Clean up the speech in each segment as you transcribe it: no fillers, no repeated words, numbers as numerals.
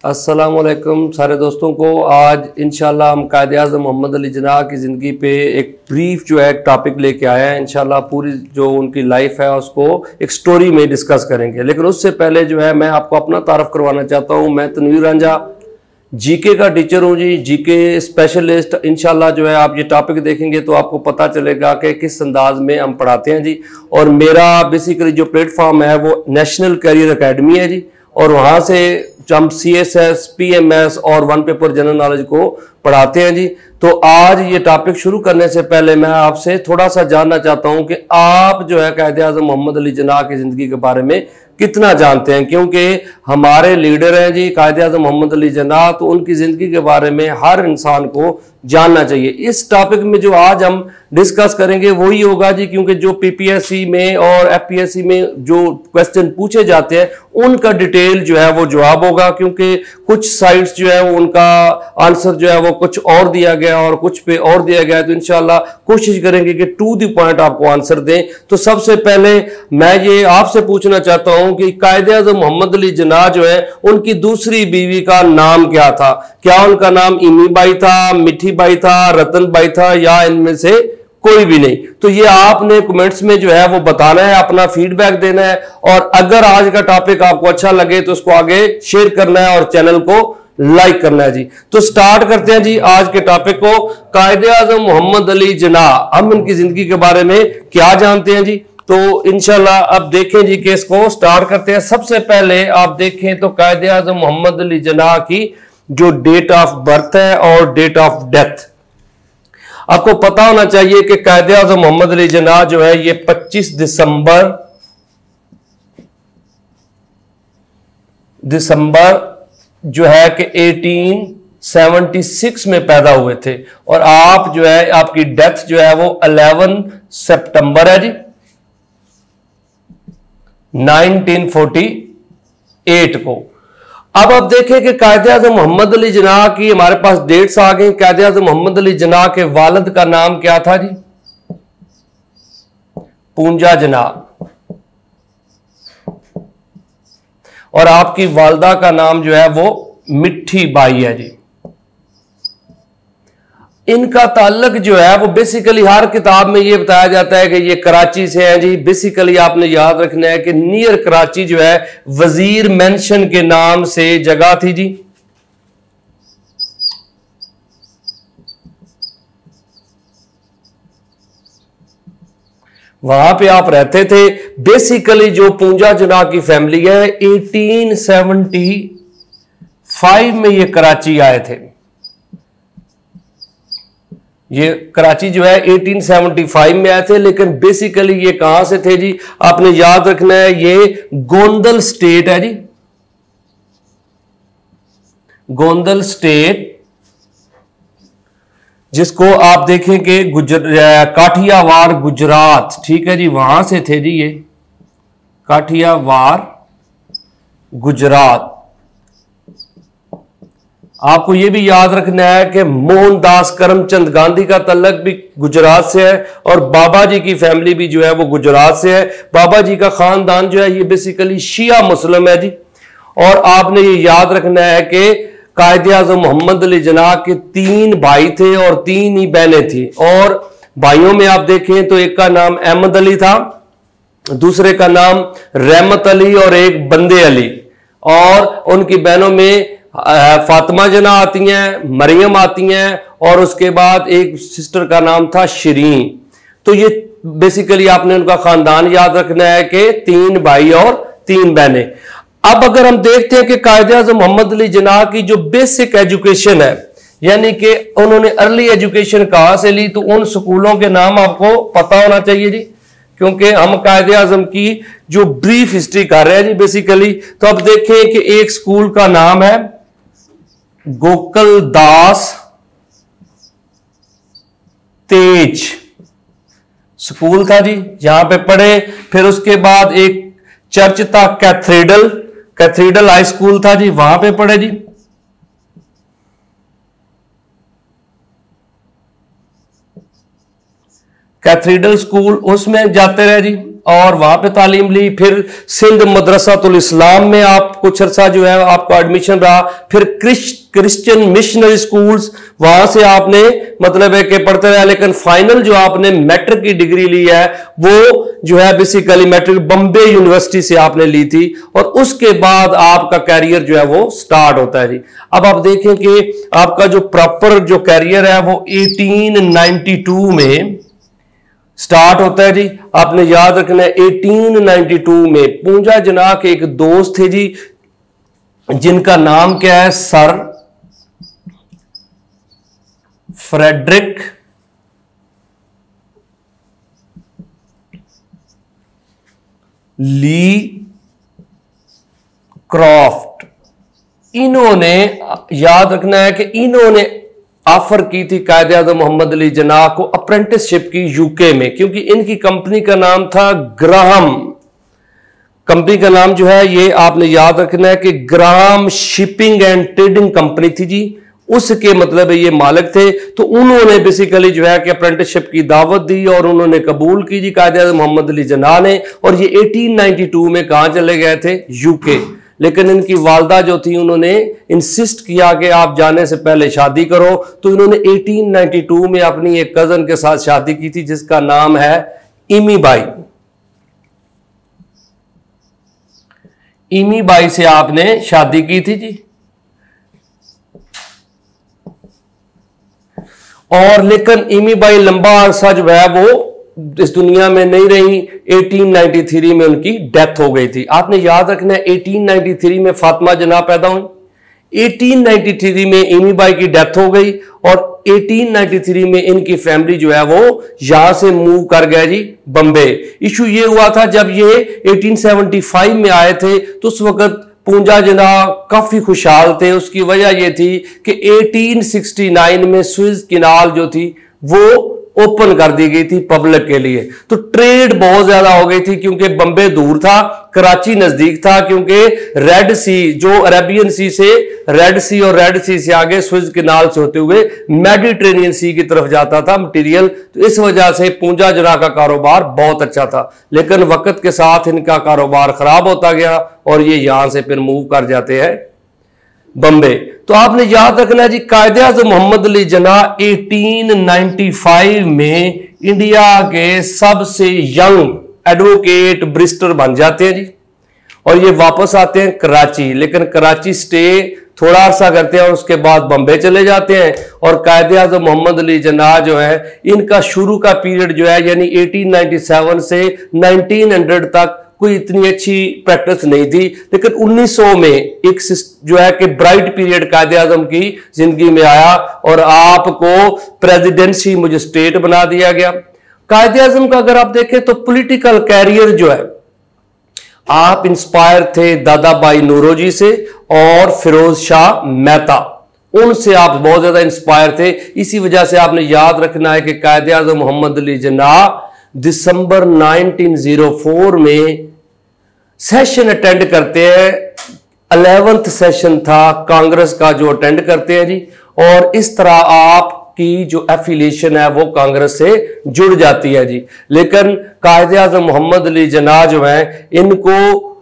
अस्सलामुअलैकुम सारे दोस्तों को। आज इंशाल्लाह हम कायद-ए-आज़म मोहम्मद अली जिन्नाह की ज़िंदगी पे एक ब्रीफ जो है टॉपिक लेके आए हैं। इंशाल्लाह पूरी जो उनकी लाइफ है उसको एक स्टोरी में डिस्कस करेंगे, लेकिन उससे पहले जो है मैं आपको अपना तारफ़ करवाना चाहता हूँ। मैं तनवीर रांझा जीके का टीचर हूँ जी, जीके स्पेशलिस्ट। इंशाल्लाह जो है आप ये टॉपिक देखेंगे तो आपको पता चलेगा कि किस अंदाज में हम पढ़ाते हैं जी। और मेरा बेसिकली जो प्लेटफॉर्म है वो नेशनल कैरियर अकेडमी है जी, और वहाँ से हम CSS, PMS और वन पेपर जनरल नॉलेज को पढ़ाते हैं जी। तो आज ये टॉपिक शुरू करने से पहले मैं आपसे थोड़ा सा जानना चाहता हूँ कि आप जो है कायद-ए-आज़म मोहम्मद अली जिन्नाह की ज़िंदगी के बारे में कितना जानते हैं, क्योंकि हमारे लीडर हैं जी कायद-ए-आज़म मोहम्मद अली जिन्नाह, तो उनकी ज़िंदगी के बारे में हर इंसान को जानना चाहिए। इस टॉपिक में जो आज हम डिस्कस करेंगे वही होगा जी, क्योंकि जो PPSC में और FPSC में जो क्वेश्चन पूछे जाते हैं उनका डिटेल जो है वो जवाब होगा, क्योंकि कुछ साइट्स जो है वो उनका आंसर जो है वो कुछ और दिया गया और कुछ पे और दिया गया। तो इंशाल्लाह कोशिश करेंगे कि टू द पॉइंट आपको आंसर दें। तो सबसे पहले मैं ये आपसे पूछना चाहता हूं कि कायद-ए-आज़म मोहम्मद अली जिन्नाह जो है उनकी दूसरी बीवी का नाम क्या था? क्या उनका नाम इमी बाई था, मिठी बाई था, रतन बाई था, या इनमें से कोई भी नहीं? तो ये आपने कमेंट्स में जो है वो बताना है, अपना फीडबैक देना है। और अगर आज का टॉपिक आपको अच्छा लगे तो उसको आगे शेयर करना है और चैनल को लाइक करना है जी। तो स्टार्ट करते हैं जी आज के टॉपिक को। कायद-ए-आज़म मोहम्मद अली जिन्नाह, हम इनकी जिंदगी के बारे में क्या जानते हैं जी? तो इंशाल्लाह अब देखें जी केस को स्टार्ट करते हैं। सबसे पहले आप देखें तो कायद-ए-आज़म मोहम्मद अली जिन्नाह की जो डेट ऑफ बर्थ है और डेट ऑफ डेथ, आपको पता होना चाहिए कि कायद-ए-आज़म मोहम्मद अली जिन्नाह जो है ये 25 दिसंबर जो है कि 1876 में पैदा हुए थे, और आप जो है आपकी डेथ जो है वो 11 सितंबर है जी 1948 को। अब आप देखें कि कायद-ए-आज़म मोहम्मद अली जिन्नाह की हमारे पास डेट्स आ गई। कायद-ए-आज़म मोहम्मद अली जिन्नाह के वालिद का नाम क्या था जी? पूंजा जिन्नाह। और आपकी वालदा का नाम जो है वो मिठी बाई है जी। इनका ताल्लुक जो है वो बेसिकली हर किताब में ये बताया जाता है कि ये कराची से है जी। बेसिकली आपने याद रखना है कि नियर कराची जो है वजीर मेंशन के नाम से जगह थी जी। वहां पे आप रहते थे। बेसिकली जो पूंजा जिन्नाह की फैमिली है 1875 में ये कराची आए थे। ये कराची जो है 1875 में आए थे, लेकिन बेसिकली ये कहां से थे जी? आपने याद रखना है ये गोंदल स्टेट है जी, गोंदल स्टेट, जिसको आप देखें कि काठियावाड़ गुजरात, ठीक है जी, वहां से थे जी ये काठियावाड़ गुजरात। आपको यह भी याद रखना है कि मोहनदास करमचंद गांधी का तल्लक भी गुजरात से है, और बाबा जी की फैमिली भी जो है वो गुजरात से है। बाबा जी का खानदान जो है ये बेसिकली शिया मुस्लिम है जी। और आपने ये याद रखना है कि कायद-ए-आज़म मोहम्मद अली जिन्नाह के 3 भाई थे और 3 ही बहनें थी। और भाइयों में आप देखें तो एक का नाम अहमद अली था, दूसरे का नाम रहमत अली और एक बंदे अली, और उनकी बहनों में फातिमा जिन्नाह आती हैं, मरियम आती हैं, और उसके बाद एक सिस्टर का नाम था शिरीन। तो ये बेसिकली आपने उनका खानदान याद रखना है कि 3 भाई और 3 बहनें। अब अगर हम देखते हैं कि कायद-ए-आज़म मोहम्मद अली जिन्नाह की जो बेसिक एजुकेशन है, यानी कि उन्होंने अर्ली एजुकेशन कहां से ली, तो उन स्कूलों के नाम आपको पता होना चाहिए जी, क्योंकि हम कायद-ए-आज़म की जो ब्रीफ हिस्ट्री कर रहे हैं जी बेसिकली। तो अब देखें कि एक स्कूल का नाम है गोकुल दास तेज स्कूल था जी, यहां पे पढ़े। फिर उसके बाद एक चर्च था कैथेड्रल हाई स्कूल था जी, वहां पे पढ़े जी। कैथेड्रल स्कूल उसमें जाते रहे जी। और वहां पे तालीम ली। फिर सिंध मदरसातुल इस्लाम में आप कुछ अरसा जो है आपका एडमिशन रहा। फिर क्रिश्चियन मिशनरी स्कूल्स, वहां से आपने मतलब है कि पढ़ते रहे, लेकिन फाइनल जो आपने मैट्रिक की डिग्री ली है वो जो है बेसिकली मैट्रिक बम्बे यूनिवर्सिटी से आपने ली थी, और उसके बाद आपका कैरियर जो है वो स्टार्ट होता है जी। अब आप देखें कि आपका जो प्रॉपर जो कैरियर है वो 1892 में स्टार्ट होता है जी। आपने याद रखना है 1892 में पूंजा जना के एक दोस्त थे जी, जिनका नाम क्या है, सर फ्रेडरिक ली क्रॉफ्ट। इन्होंने याद रखना है कि इन्होंने ऑफर की थी कायदे आज़म मोहम्मद अली जिन्नाह को अप्रेंटिसशिप की यूके में, क्योंकि इनकी कंपनी का नाम था ग्राहम। कंपनी का नाम जो है ये आपने याद रखना है कि Graham shipping and trading company थी जी, उसके मतलब ये मालिक थे। तो उन्होंने बेसिकली जो है कि अप्रेंटिसशिप की दावत दी और उन्होंने कबूल की जी कायदे आज़म मोहम्मद अली जिन्नाह ने। और ये 1892 में कहां चले गए थे, यूके। लेकिन इनकी वालदा जो थी उन्होंने इंसिस्ट किया कि आप जाने से पहले शादी करो, तो इन्होंने 1892 में अपनी एक कजन के साथ शादी की थी जिसका नाम है इमी बाई। इमी बाई से आपने शादी की थी जी। और लेकिन इमी बाई लंबा अरसा जो है वो इस दुनिया में नहीं रही। 1893 में उनकी डेथ हो गई थी। आपने याद रखना है 1893 में फातिमा जना पैदा हुई, 1893 में इमी बाई की डेथ हो गई, और 1893 में इनकी फैमिली जो है वो यहां से मूव कर गए जी बम्बे। इशू ये हुआ था जब ये 1875 में आए थे तो उस वक्त पूंजा जना काफी खुशहाल थे। उसकी वजह यह थी कि 1869 में स्विस किनाल जो थी वो ओपन कर दी गई थी पब्लिक के लिए। तो ट्रेड बहुत ज्यादा हो गई थी, क्योंकि बम्बे दूर था, कराची नजदीक था, क्योंकि रेड सी जो अरेबियन सी से रेड सी और रेड सी से आगे स्विस किनाल से होते हुए मेडिटेरेनियन सी की तरफ जाता था मटीरियल। तो इस वजह से पूंजा जना का कारोबार बहुत अच्छा था। लेकिन वक्त के साथ इनका कारोबार खराब होता गया और ये यहां से फिर मूव कर जाते हैं बम्बे। तो आपने याद रखना है जी कायदे आज़म मोहम्मद अली जिन्नाह 1895 में इंडिया के सबसे यंग एडवोकेट ब्रिस्टर बन जाते हैं जी, और ये वापस आते हैं कराची। लेकिन कराची स्टे थोड़ा अरसा करते हैं और उसके बाद बम्बे चले जाते हैं। और कायदे आज़म मोहम्मद अली जिन्नाह जो है इनका शुरू का पीरियड जो है यानी 1897 से 1900 तक कोई इतनी अच्छी प्रैक्टिस नहीं थी। लेकिन 1900 में एक जो है कि ब्राइट पीरियड कायदे आज़म की जिंदगी में आया और आपको प्रेसिडेंसी मजिस्ट्रेट बना दिया गया। कायदे आज़म का अगर आप देखें तो पॉलिटिकल कैरियर जो है, आप इंस्पायर थे दादा भाई नौरोजी से और फिरोज शाह मेहता, उनसे आप बहुत ज्यादा इंस्पायर थे। इसी वजह से आपने याद रखना है कि कायदे आज़म मोहम्मद अली जिन्नाह दिसंबर 1904 में सेशन अटेंड करते हैं। 11th सेशन था कांग्रेस का जो अटेंड करते हैं जी, और इस तरह आपकी जो एफिलिएशन है वो कांग्रेस से जुड़ जाती है जी। लेकिन कायदे आज़म मोहम्मद अली जिन्नाह जो है इनको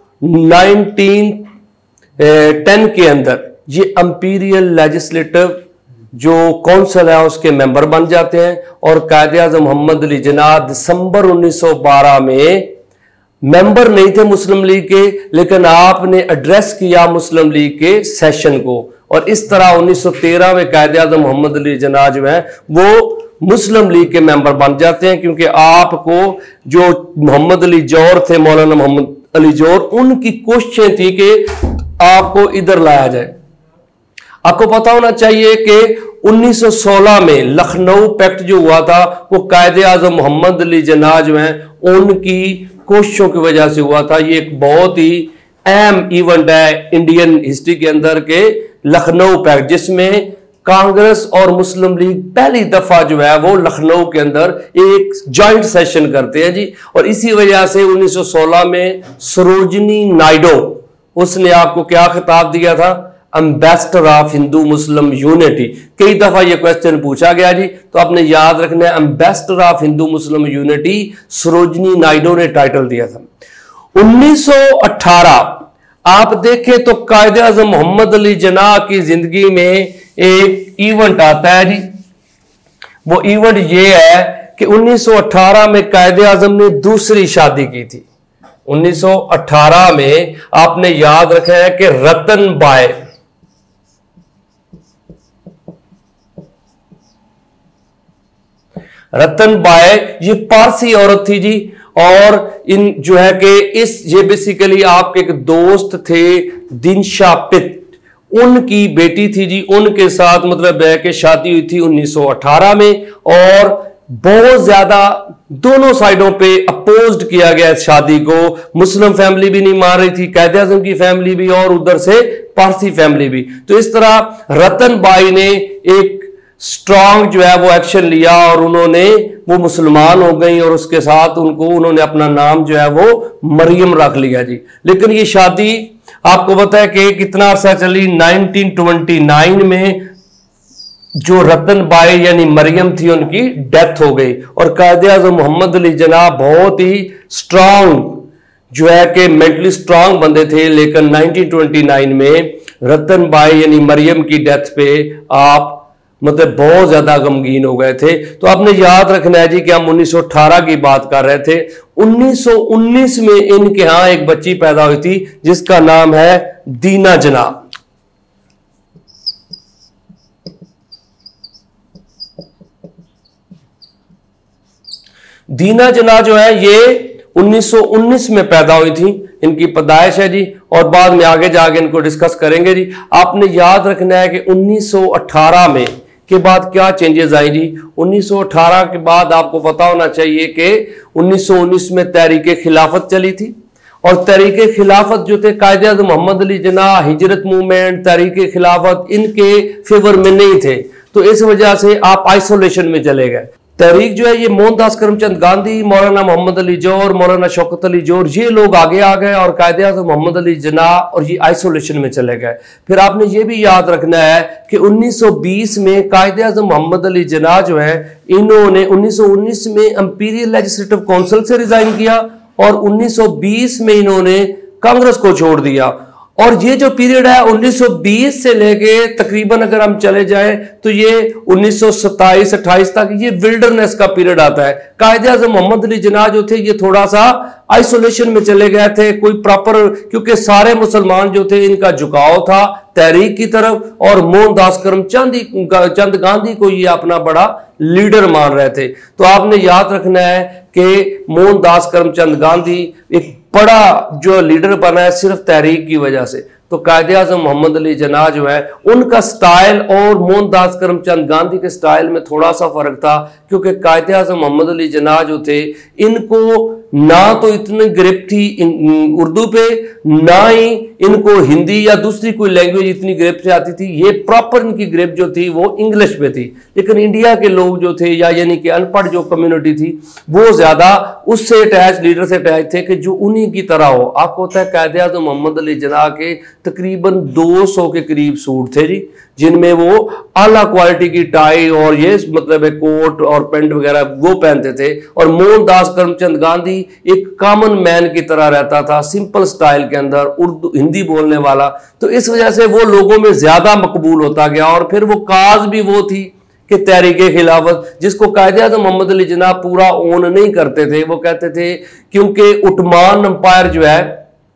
1910 के अंदर ये इंपीरियल लेजिस्लेटिव जो काउंसिल है उसके मेंबर बन जाते हैं। और कायदे आज़म मोहम्मद अली जिन्नाह दिसंबर 1912 में मेंबर नहीं थे मुस्लिम लीग के, लेकिन आपने एड्रेस किया मुस्लिम लीग के सेशन को, और इस तरह 1913 में कायदे आज़म मोहम्मद अली जिन्नाह जो है वो मुस्लिम लीग के मेंबर बन जाते हैं। क्योंकि आपको जो मोहम्मद अली जौहर थे, मौलाना मोहम्मद अली जौहर, उनकी कोशिशें थी कि आपको इधर लाया जाए। आपको पता होना चाहिए कि 1916 में लखनऊ पैक्ट जो हुआ था वो कायदे आज़म मोहम्मद अली जिन्नाह जो हैं उनकी कोशिशों की वजह से हुआ था। ये एक बहुत ही अहम इवेंट है इंडियन हिस्ट्री के अंदर के लखनऊ पैक्ट, जिसमें कांग्रेस और मुस्लिम लीग पहली दफा जो है वो लखनऊ के अंदर एक जॉइंट सेशन करते हैं जी। और इसी वजह से 1916 में सरोजिनी नायडू उसने आपको क्या खिताब दिया था, ambassador of Hindu Muslim unity. कई दफा ये क्वेश्चन पूछा गया जी, तो आपने याद रखना है ambassador of Hindu Muslim unity Sarojini Naidu ने टाइटल दिया था। 1918 आप देखें तो कायदे आज़म मोहम्मद अली जिन्ना की जिंदगी में एक इवेंट आता है जी। वो इवेंट ये है कि 1918 में कायदे आज़म ने दूसरी शादी की थी। 1918 में आपने याद रखा है कि रतन बाय ये पारसी औरत थी जी, और इन जो है कि ये बेसिकली आपके एक दोस्त थे दिनशा पित, उनकी बेटी थी जी। उनके साथ मतलब है कि शादी हुई थी 1918 में, और बहुत ज्यादा दोनों साइडों पे अपोज्ड किया गया इस शादी को। मुस्लिम फैमिली भी नहीं मान रही थी, कायदे आज़म की फैमिली भी, और उधर से पारसी फैमिली भी। तो इस तरह रतन बाई ने एक स्ट्रांग जो है वो एक्शन लिया, और उन्होंने वो मुसलमान हो गई, और उसके साथ उन्होंने अपना नाम जो है वो मरियम रख लिया जी। लेकिन ये शादी आपको पता है कि कितना अरसा चली। 1929 में जो रतन बाई यानी मरियम थी उनकी डेथ हो गई, और कायदे आज़म मोहम्मद अली जिन्ना बहुत ही स्ट्रांग जो है कि मेंटली स्ट्रांग बंदे थे। लेकिन 1929 में रतन बाई यानी मरियम की डेथ पे आप मतलब बहुत ज्यादा गमगीन हो गए थे। तो आपने याद रखना है जी कि हम 1918 की बात कर रहे थे। 1919 में इनके यहां एक बच्ची पैदा हुई थी जिसका नाम है दीना जिन्ना। दीना जिन्ना जो है ये 1919 में पैदा हुई थी, इनकी पैदाइश है जी, और बाद में आगे जाके इनको डिस्कस करेंगे जी। आपने याद रखना है कि 1918 में के बाद क्या चेंजेस आई जी। 1918 के बाद आपको पता होना चाहिए कि 1919 में तहरीक खिलाफत चली थी, और तहरीक खिलाफत जो थे कायदे आज़म मोहम्मद अली जिन्ना, हिजरत मूवमेंट, तहरीक खिलाफत इनके फेवर में नहीं थे। तो इस वजह से आप आइसोलेशन में चले गए। तहरीक जो है ये मोहनदास करमचंद गांधी, मौलाना मोहम्मद अली जौहर, मौलाना शौकत अली जौहर, ये लोग आगे आ गए, और कायदे आज़म मोहम्मद अली जिन्ना और ये आइसोलेशन में चले गए। फिर आपने ये भी याद रखना है कि 1920 में कायदे आज़म मोहम्मद अली जिन्ना जो है इन्होंने 1919 में इंपीरियल लेजिस्लेटिव काउंसिल से रिजाइन किया, और 1920 में इन्होंने कांग्रेस को छोड़ दिया। और ये जो पीरियड है 1920 से लेके तकरीबन अगर हम चले जाएं तो ये 1927-28 तक ये विल्डरनेस का पीरियड आता है। कायदे आज़म मोहम्मद अली जिन्ना जो थे ये थोड़ा सा आइसोलेशन में चले गए थे, कोई प्रॉपर, क्योंकि सारे मुसलमान जो थे इनका झुकाव था तहरीक की तरफ, और मोहनदास करमचंद गांधी को ये अपना बड़ा लीडर मान रहे थे। तो आपने याद रखना है कि मोहनदास करमचंद गांधी एक बड़ा जो लीडर बना है सिर्फ तहरीक की वजह से। तो कायदे आज़म मोहम्मद अली जिन्ना जो है उनका स्टाइल और मोहनदास करमचंद गांधी के स्टाइल में थोड़ा सा फर्क था, क्योंकि कायदे आज़म मोहम्मद अली जिन्ना जो थे इनको ना तो इतनी ग्रिप थी उर्दू पे, ना ही इनको हिंदी या दूसरी कोई लैंग्वेज इतनी ग्रिप से आती थी। ये प्रॉपर इनकी ग्रिप जो थी वो इंग्लिश पे थी। लेकिन इंडिया के लोग जो थे या यानी कि अनपढ़ जो कम्युनिटी थी वो ज्यादा उससे अटैच, लीडर से अटैच थे कि जो उन्हीं की तरह हो। आपको पता है कायदे आज़म मोहम्मद अली जिन्ना के तकरीबन 200 के करीब सूट थे जी, जिनमें वो आला क्वालिटी की टाई और ये मतलब कोट और पेंट वगैरह वो पहनते थे। और मोहनदास करमचंद गांधी एक कॉमन मैन की तरह रहता था, सिंपल स्टाइल के अंदर, उर्दू हिंदी बोलने वाला। तो इस वजह से वो लोगों में ज्यादा मकबूल होता गया। और फिर वो काज भी वो थी कि तहरीक खिलाफत, जिसको कायदे आज़म मोहम्मद अली जिन्ना पूरा ओन नहीं करते थे। वो कहते थे क्योंकि उस्मान एम्पायर जो है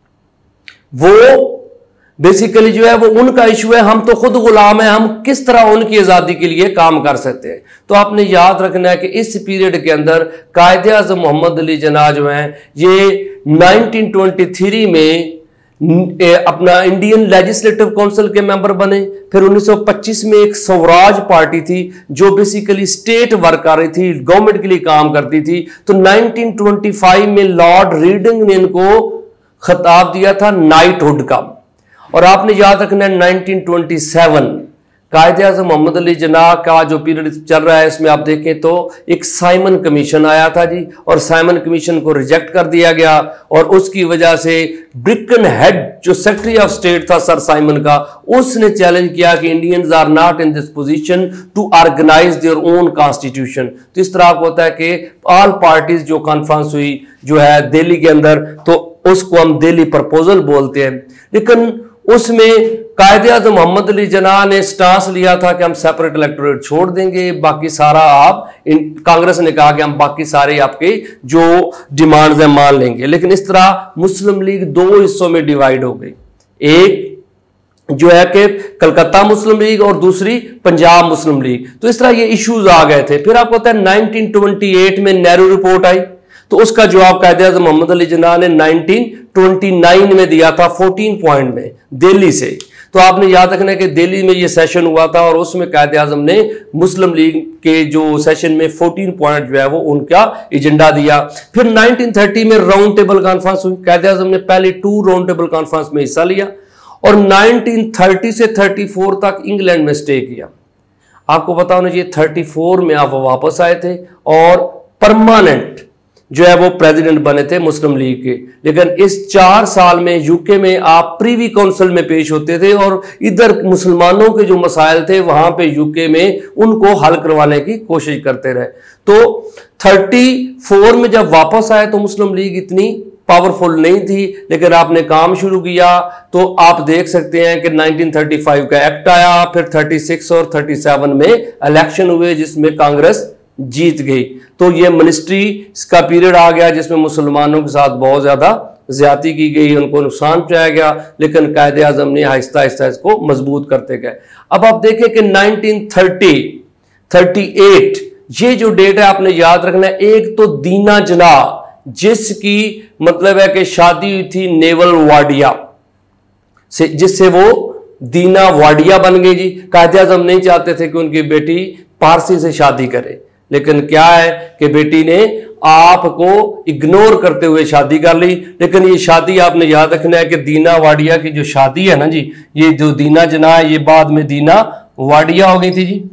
वो बेसिकली जो है वो उनका इशू है, हम तो खुद गुलाम हैं, हम किस तरह उनकी आज़ादी के लिए काम कर सकते हैं। तो आपने याद रखना है कि इस पीरियड के अंदर कायदे आज़म मोहम्मद अली जिन्ना जो हैं ये 1923 में अपना इंडियन लेजिस्लेटिव काउंसिल के मेंबर बने। फिर 1925 में एक स्वराज पार्टी थी जो बेसिकली स्टेट वर्क कर रही थी, गवर्नमेंट के लिए काम करती थी। तो 1925 में लॉर्ड रीडिंग ने इनको खिताब दिया था नाइटहुड का। और आपने याद रखना है 1927 कायदे आज़म मोहम्मद अली जिन्ना का जो पीरियड चल रहा है इसमें आप देखें तो एक साइमन कमीशन आया था जी, और साइमन कमीशन को रिजेक्ट कर दिया गया, और उसकी वजह से ब्रिकन हेड जो सेक्रेटरी ऑफ स्टेट था सर साइमन का, उसने चैलेंज किया कि Indians are not in this position to organise their own constitution. तो इस तरह आपको होता है कि ऑल पार्टीज जो कॉन्फ्रेंस हुई जो है दिल्ली के अंदर, तो उसको हम दिल्ली प्रपोजल बोलते हैं, लेकिन उसमें कायदे आज़म मोहम्मद अली जिन्ना ने स्टांस लिया था कि हम सेपरेट इलेक्टोरेट छोड़ देंगे, बाकी सारा आप कांग्रेस ने कहा कि हम बाकी सारे आपके जो डिमांड्स हैं मान लेंगे। लेकिन इस तरह मुस्लिम लीग दो हिस्सों में डिवाइड हो गई, एक जो है कि कलकत्ता मुस्लिम लीग और दूसरी पंजाब मुस्लिम लीग। तो इस तरह ये इश्यूज आ गए थे। फिर आपको पता है 1928 में नेहरू रिपोर्ट आई, तो उसका जवाब कायदे आज़म मोहम्मद अली जिन्ना ने 1929 में दिया था 14 पॉइंट में दिल्ली से। तो आपने याद रखना है कि दिल्ली में ये सेशन हुआ था और उसमें कायदे आज़म ने मुस्लिम लीग के जो सेशन में 14 पॉइंट जो है वो उनका एजेंडा दिया। फिर 1930 में राउंड टेबल कॉन्फ्रेंस हुई, कायदे आज़म ने पहले 2 राउंड टेबल कॉन्फ्रेंस में हिस्सा लिया, और 1930 से 34 तक इंग्लैंड में स्टे किया। आपको पता होना चाहिए 34 में आप वापस आए थे और परमानेंट जो है वो प्रेसिडेंट बने थे मुस्लिम लीग के। लेकिन इस 4 साल में यूके में आप प्रीवी काउंसिल में पेश होते थे, और इधर मुसलमानों के जो मसाइल थे वहां पे यूके में उनको हल करवाने की कोशिश करते रहे। तो 34 में जब वापस आए तो मुस्लिम लीग इतनी पावरफुल नहीं थी, लेकिन आपने काम शुरू किया। तो आप देख सकते हैं कि 1935 का एक्ट आया, फिर 36 और 37 में इलेक्शन हुए जिसमें कांग्रेस जीत गई। तो ये मिनिस्ट्री का पीरियड आ गया जिसमें मुसलमानों के साथ बहुत ज्यादा ज्यादती की गई, उनको नुकसान पहुंचाया गया, लेकिन कायदे आज़म ने आहिस्ता आहिस्ता इसको मजबूत करते गए। अब आप देखें कि 1938 ये जो डेट है आपने याद रखना है। एक तो दीना जना जिसकी मतलब है कि शादी हुई थी नेवल वाडिया से, जिससे वो दीना वाडिया बन गई जी। कायदे आज़म नहीं चाहते थे कि उनकी बेटी पारसी से शादी करे, लेकिन क्या है कि बेटी ने आपको इग्नोर करते हुए शादी कर ली। लेकिन ये शादी आपने याद रखना है कि दीना वाडिया की जो शादी है ना जी, ये जो दीना जना है ये बाद में दीना वाडिया हो गई थी जी।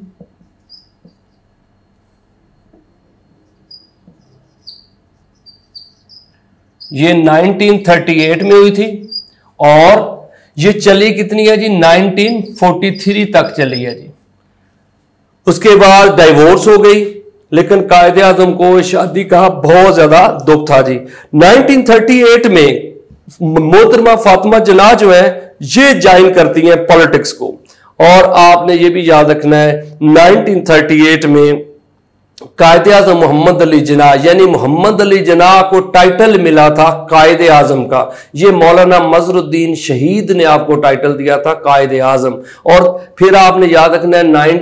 ये 1938 में हुई थी और ये चली कितनी है जी 1943 तक चली है जी। उसके बाद डाइवोर्स हो गई, लेकिन कायदे आज़म को इस शादी का बहुत ज्यादा दुख था जी। 1938 में मोहतरमा फातिमा जिन्ना जो है ये ज्वाइन करती हैं पॉलिटिक्स को, और आपने ये भी याद रखना है 1938 में कायदे आज़म मोहम्मद अली जिन्ना यानी मोहम्मद अली जिन्ना को टाइटल मिला था कायदे आज़म का। ये मौलाना मजरुद्दीन शहीद ने आपको टाइटल दिया था कायदे आज़म। और फिर आपने याद रखना है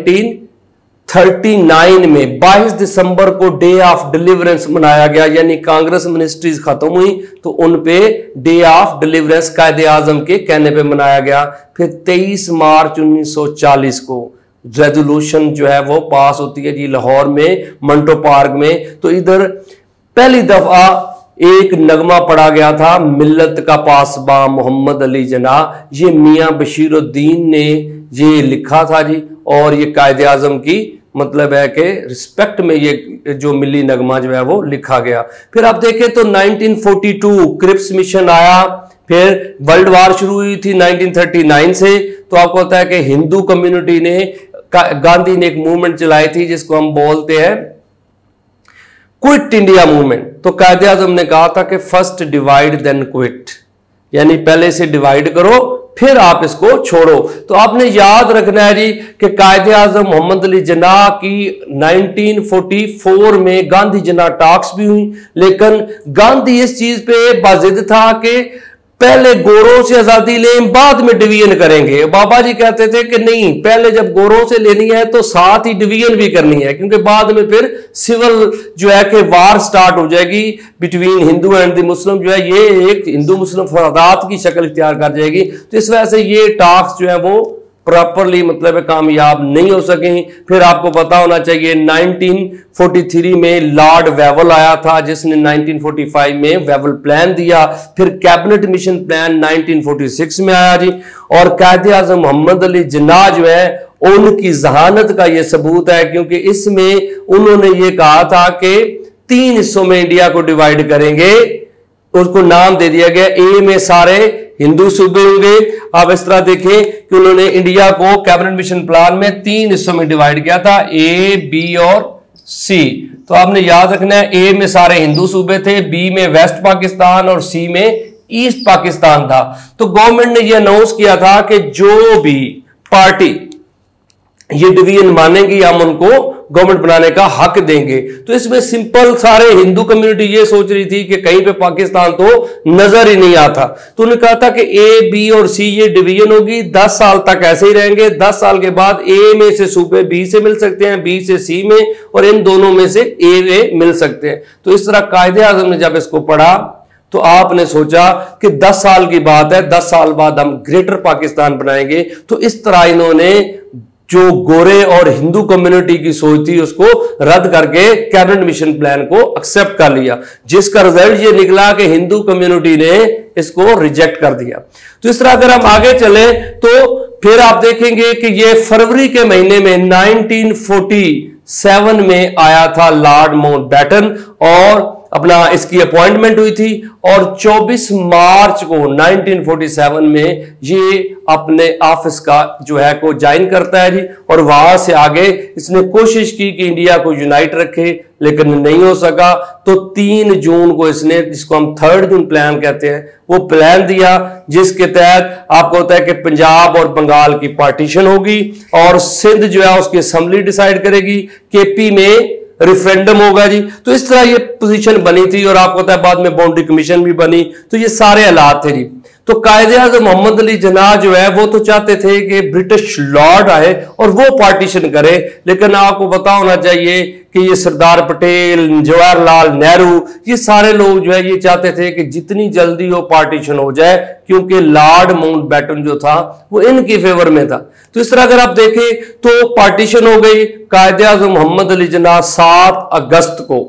1939 में 22 दिसंबर को डे ऑफ डिलीवरेंस मनाया गया, यानी कांग्रेस मिनिस्ट्रीज खत्म हुई तो उन पे डे ऑफ डिलीवरेंस कायदे आज़म के कहने पे मनाया गया। फिर 23 मार्च 1940 को रेजोल्यूशन जो है वो पास होती है जी लाहौर में मंटो पार्क में। तो इधर पहली दफा एक नगमा पढ़ा गया था मिल्लत का पासबा मोहम्मद अली जिन्ना, ये मियां बशीरुद्दीन ने ये लिखा था जी। और ये कायदे आज़म की मतलब है कि रिस्पेक्ट में ये जो मिली नगमा जो है वो लिखा गया। फिर आप देखें तो 1942 क्रिप्स मिशन आया, फिर वर्ल्ड वार शुरू हुई थी 1939 से। तो आपको पता है कि हिंदू कम्युनिटी ने गांधी ने एक मूवमेंट चलाई थी जिसको हम बोलते हैं क्विट इंडिया मूवमेंट। तो कायदे आज़म ने कहा था कि फर्स्ट डिवाइड देन क्विट, यानी पहले से डिवाइड करो फिर आप इसको छोड़ो। तो आपने याद रखना है जी कि कायदे आज़म मोहम्मद अली जिन्ना की 1944 में गांधी जिन्ना टॉक्स भी हुई, लेकिन गांधी इस चीज पे बाजिद था कि पहले गोरों से आजादी लें बाद में डिवीजन करेंगे। बाबा जी कहते थे कि नहीं, पहले जब गोरों से लेनी है तो साथ ही डिवीजन भी करनी है, क्योंकि बाद में फिर सिविल जो है कि वार स्टार्ट हो जाएगी between Hindu and the Muslim, जो है ये एक हिंदू मुस्लिम फसादात की शक्ल इख्तियार कर जाएगी। तो इस वजह से ये टॉक्स जो है वो प्रॉपरली मतलब कामयाब नहीं हो सके। फिर आपको पता होना चाहिए 1943 में लॉर्ड वेवल आया था जिसने 1945 में वेवल प्लान दिया। फिर कैबिनेट मिशन प्लान 1946 में आया जी। और कायदे आज़म मोहम्मद अली जिन्ना जो है उनकी जहानत का ये सबूत है, क्योंकि इसमें उन्होंने ये कहा था कि 3 हिस्सों में इंडिया को डिवाइड करेंगे। उसको नाम दे दिया गया, ए में सारे हिंदू सूबे होंगे। आप इस तरह देखें कि उन्होंने इंडिया को कैबिनेट मिशन प्लान में 3 हिस्सों में डिवाइड किया था, ए, बी और सी। तो आपने याद रखना है, ए में सारे हिंदू सूबे थे, बी में वेस्ट पाकिस्तान और सी में ईस्ट पाकिस्तान था। तो गवर्नमेंट ने यह अनाउंस किया था कि जो भी पार्टी ये डिवीजन मानेगी हम उनको गवर्नमेंट बनाने का हक देंगे। तो इसमें सिंपल सारे हिंदू कम्युनिटी ये सोच रही थी कि कहीं पे पाकिस्तान तो नजर ही नहीं आता। तो उन्होंने कहा था कि ए, बी और सी ये डिवीजन होगी, 10 साल तक ऐसे ही रहेंगे। 10 साल के बाद ए में से सूबे बी से मिल सकते हैं, बी से सी में, और इन दोनों में से ए में मिल सकते हैं। तो इस तरह कायदे आजम ने जब इसको पढ़ा तो आपने सोचा कि 10 साल की बात है, 10 साल बाद हम ग्रेटर पाकिस्तान बनाएंगे। तो इस तरह इन्होंने जो गोरे और हिंदू कम्युनिटी की सोच थी उसको रद्द करके कैबिनेट मिशन प्लान को एक्सेप्ट कर लिया, जिसका रिजल्ट ये निकला कि हिंदू कम्युनिटी ने इसको रिजेक्ट कर दिया। तो इस तरह अगर हम आगे चले तो फिर आप देखेंगे कि ये फरवरी के महीने में 1947 में आया था लॉर्ड माउंटबेटन, और अपना इसकी अपॉइंटमेंट हुई थी, और 24 मार्च को 1947 में ये अपने ऑफिस का जो है को ज्वाइन करता है जी। और वहां से आगे इसने कोशिश की कि इंडिया को यूनाइट रखे, लेकिन नहीं हो सका। तो 3 जून को इसने, जिसको हम 3 जून प्लान कहते हैं, वो प्लान दिया, जिसके तहत आपको होता है कि पंजाब और बंगाल की पार्टीशन होगी, और सिंध जो है उसकी असेंबली डिसाइड करेगी, केपी में रेफरेंडम होगा जी। तो इस तरह ये पोजीशन बनी थी, और आपको पता है बाद में बाउंड्री कमीशन भी बनी। तो ये सारे हालात थे जी। तो कायदे आज़म मोहम्मद अली जिन्ना जो है वो तो चाहते थे कि ब्रिटिश लॉर्ड आए और वो पार्टीशन करे, लेकिन आपको पता होना चाहिए कि ये सरदार पटेल, जवाहरलाल नेहरू, ये सारे लोग जो है ये चाहते थे कि जितनी जल्दी वो पार्टीशन हो जाए, क्योंकि लॉर्ड माउंटबेटन जो था वो इनकी फेवर में था। तो इस तरह अगर आप देखें तो पार्टीशन हो गई। कायदे आज़म मोहम्मद अली जिन्ना 7 अगस्त को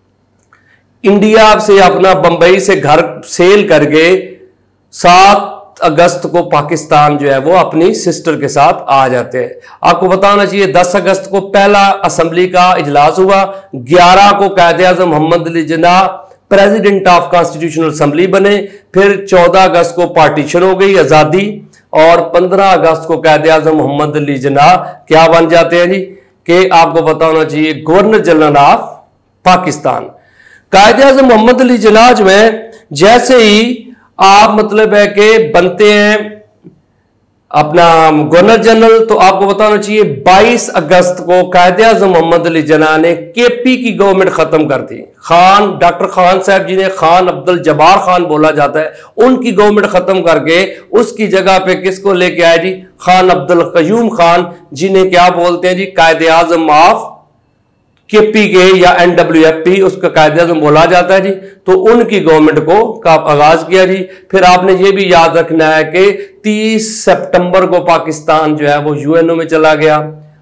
इंडिया से अपना बंबई से घर सेल करके 7 अगस्त को पाकिस्तान जो है वो अपनी सिस्टर के साथ आ जाते हैं। आपको बताना चाहिए 10 अगस्त को पहला असेंबली का इजलास हुआ, 11 को Quaid-e Azam Mohammad Ali Jinnah president of constitutional assembly बने, फिर 14 अगस्त को पार्टीशन हो गई, आजादी, और 15 अगस्त को कायदे आज़म मोहम्मद अली जिन्ना क्या बन जाते हैं जी, कि आपको पता होना चाहिए गवर्नर जनरल ऑफ पाकिस्तान। कायदे आज़म मोहम्मद अली जिन्ना जो है जैसे ही आप मतलब है कि बनते हैं अपना गवर्नर जनरल, तो आपको बताना चाहिए 22 अगस्त को कायदे आज़म मोहम्मद अली जिन्ना ने केपी की गवर्नमेंट खत्म कर दी। खान, डॉक्टर खान साहब जिन्हें खान अब्दुल जब्बार खान बोला जाता है, उनकी गवर्नमेंट खत्म करके उसकी जगह पे किसको लेके आए जी, खान अब्दुल कयूम खान, जिन्हें क्या बोलते हैं जी, कायदे आज़म ऑफ केपी के या NWFP, उसका कायदे आज़म बोला जाता है जी। तो उनकी गवर्नमेंट को का आगाज किया जी। फिर आपने ये भी याद रखना है कि 30 सितंबर को पाकिस्तान जो है वो UNO में चला गया,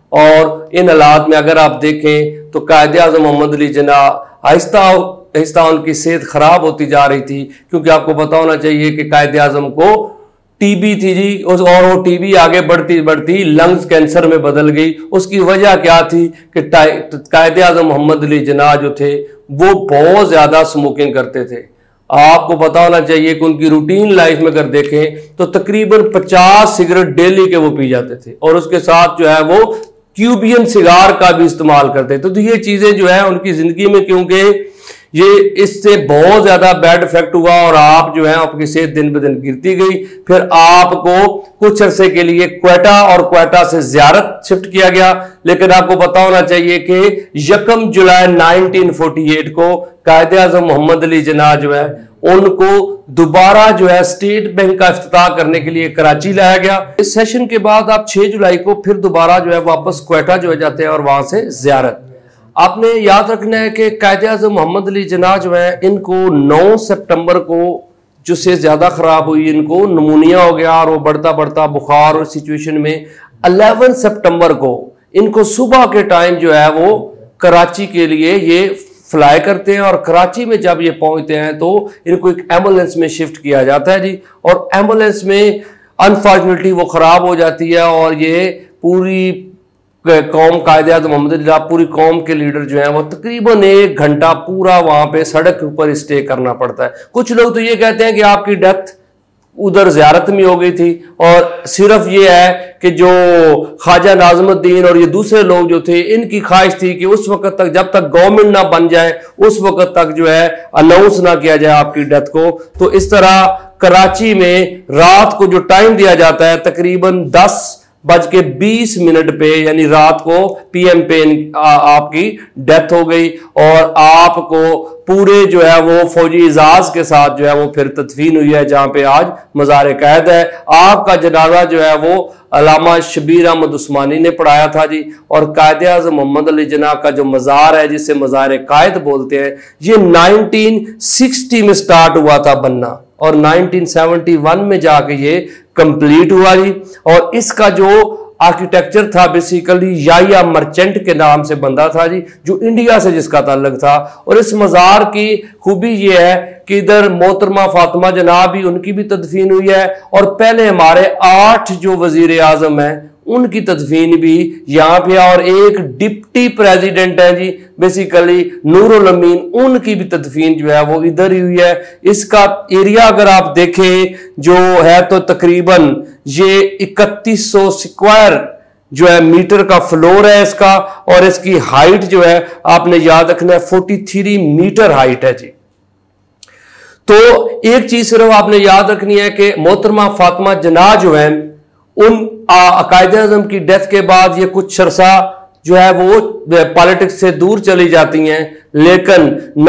और इन हालात में अगर आप देखें तो कायदे आज़म मोहम्मद अली जिन्ना आहिस्ता आहिस्ता उनकी सेहत खराब होती जा रही थी, क्योंकि आपको पता होना चाहिए कि कायदे आज़म को टीबी थी जी, और वो टीबी आगे बढ़ती बढ़ती लंग्स कैंसर में बदल गई। उसकी वजह क्या थी कि कायदे आज़म मोहम्मद अली जिन्ना जो थे वो बहुत ज्यादा स्मोकिंग करते थे। आपको पता होना चाहिए कि उनकी रूटीन लाइफ में अगर देखें तो तकरीबन 50 सिगरेट डेली के वो पी जाते थे, और उसके साथ जो है वो क्यूबियन सिगार का भी इस्तेमाल करते थे। तो ये चीजें जो है उनकी जिंदगी में, क्योंकि ये इससे बहुत ज्यादा बैड इफेक्ट हुआ, और आप जो है आपकी सेहत दिन ब दिन गिरती गई। फिर आपको कुछ अरसे के लिए क्वेटा और क्वेटा से ज़ियारत शिफ्ट किया गया, लेकिन आपको पता होना चाहिए कि 1 जुलाई 1948 को कायदे आज़म मोहम्मद अली जिन्ना जो है उनको दोबारा जो है स्टेट बैंक का इफ्तिताह करने के लिए कराची लाया गया। इस सेशन के बाद आप 6 जुलाई को फिर दोबारा जो है वापस क्वेटा जो है जाते हैं, और वहां से ज़ियारत। आपने याद रखना है कि कायदे आज़म मोहम्मद अली जिन्ना जो है इनको 9 सितंबर को जो से ज़्यादा ख़राब हुई, इनको नमूनिया हो गया, और वो बढ़ता बढ़ता बुखार और सिचुएशन में 11 सितंबर को इनको सुबह के टाइम जो है वो कराची के लिए ये फ्लाई करते हैं, और कराची में जब ये पहुंचते हैं तो इनको एक एम्बुलेंस में शिफ्ट किया जाता है जी। और एम्बुलेंस में अनफॉर्चुनेटली वो ख़राब हो जाती है, और ये पूरी कौम, कायद-ए-आज़म मोहम्मद अली जिन्नाह, पूरी कौम के लीडर जो हैं वो तकरीबन 1 घंटा पूरा वहां पे सड़क के ऊपर स्टे करना पड़ता है। कुछ लोग तो ये कहते हैं कि आपकी डेथ उधर ज़ियारत में हो गई थी, और सिर्फ ये है कि जो ख्वाजा नाज़िमुद्दीन और ये दूसरे लोग जो थे, इनकी ख्वाहिश थी कि उस वक्त तक, जब तक गवर्नमेंट ना बन जाए, उस वक्त तक जो है अनाउंस ना किया जाए आपकी डेथ को। तो इस तरह कराची में रात को जो टाइम दिया जाता है तकरीबन 10:20 पे, यानी रात को PM पे आपकी डेथ हो गई, और आपको पूरे जो है वो फौजी इजाज के साथ जो है वो फिर तदफीन हुई है, जहां पे आज मज़ार क़ैद है। आपका जनाजा जो है वो अल्लामा शबीर अहमद उस्मानी ने पढ़ाया था जी। और कायद-ए-आज़म मोहम्मद अली जिन्नाह का जो मज़ार है, जिसे मज़ार क़ायद बोलते हैं, ये 1960 में स्टार्ट हुआ था बनना, और 1971 में जाके ये कंप्लीट हुआ जी। और इसका जो आर्किटेक्चर था बेसिकली याहिया मर्चेंट के नाम से बंदा था जी, जो इंडिया से जिसका ताल्लुक था। और इस मज़ार की खूबी ये है कि इधर मोहतरमा फातिमा जिन्नाह भी, उनकी भी तदफीन हुई है, और पहले हमारे 8 जो वजीर आजम हैं उनकी तदफीन भी यहाँ पे, और एक डिप्टी प्रेसिडेंट है जी बेसिकली नूरुल अमीन, उनकी भी तदफीन जो है वो इधर ही हुई है। इसका एरिया अगर आप देखें जो है तो तकरीबन ये 3100 स्क्वायर जो है मीटर का फ्लोर है इसका, और इसकी हाइट जो है आपने याद रखना है 43 मीटर हाइट है जी। तो एक चीज सिर्फ आपने याद रखनी है कि मोहतरमा फातिमा जिन्नाह जो है, उन कायद-ए-आज़म की डेथ के बाद ये कुछ अरसा जो है वो पॉलिटिक्स से दूर चली जाती हैं, लेकिन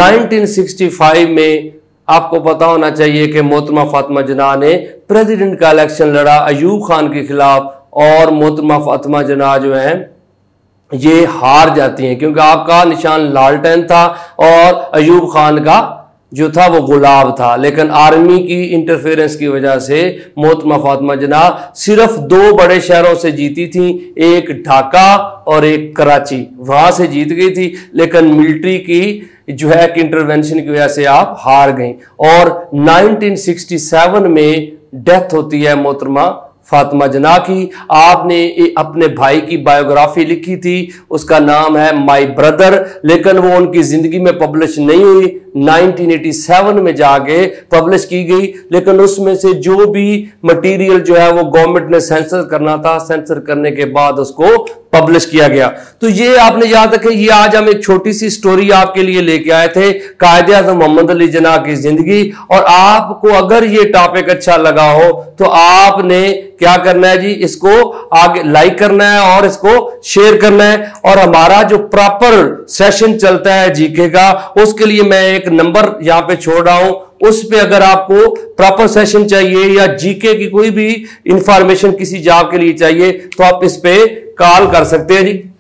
1965 में आपको पता होना चाहिए कि मोहतरमा फातिमा जिन्नाह ने प्रेसिडेंट का इलेक्शन लड़ा अयूब खान के खिलाफ, और मोहतरमा फातिमा जिन्नाह जो है ये हार जाती हैं, क्योंकि आपका निशान लालटेन था और अयूब खान का जो था वो गुलाब था। लेकिन आर्मी की इंटरफेरेंस की वजह से मोहतरमा फातिमा जिन्नाह सिर्फ 2 बड़े शहरों से जीती थी, एक ढाका और एक कराची, वहां से जीत गई थी, लेकिन मिलिट्री की जो है कि इंटरवेंशन की वजह से आप हार गई। और 1967 में डेथ होती है मोहतरमा फातिमा जिन्नाह की। आपने अपने भाई की बायोग्राफी लिखी थी, उसका नाम है माय ब्रदर, लेकिन वो उनकी जिंदगी में पब्लिश नहीं हुई, 1987 में जाके पब्लिश की गई। लेकिन उसमें से जो भी मटेरियल जो है वो गवर्नमेंट ने सेंसर करना था, सेंसर करने के बाद उसको पब्लिश किया गया। तो ये आपने याद रखें, ये आज हम एक छोटी सी स्टोरी आपके लिए लेके आए थे, कायद-ए-आज़म मोहम्मद अली जिन्नाह की जिंदगी। और आपको अगर ये टॉपिक अच्छा लगा हो तो आपने क्या करना है जी, इसको आगे लाइक करना है और इसको शेयर करना है। और हमारा जो प्रॉपर सेशन चलता है जीके का, उसके लिए मैं एक नंबर यहां पे छोड़ रहा हूं, उस पे अगर आपको प्रॉपर सेशन चाहिए या जीके की कोई भी इंफॉर्मेशन किसी जॉब के लिए चाहिए तो आप इस पे कॉल कर सकते हैं जी।